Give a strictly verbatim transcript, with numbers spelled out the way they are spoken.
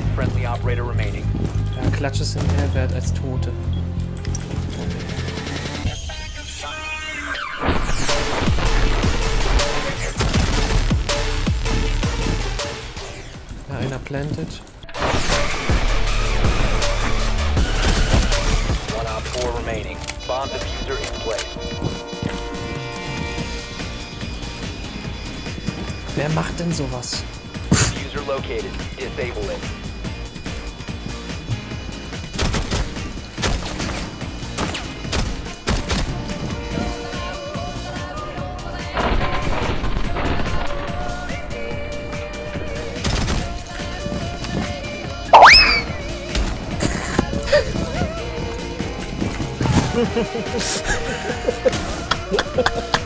One friendly operator remaining. Ja, Klatsche sind mehr wert als Tote. Ja, einer planted. One op four remaining. Bomb diffuser in place. Wer macht denn sowas? Diffuser located. Disable it. Ha ha ha ha.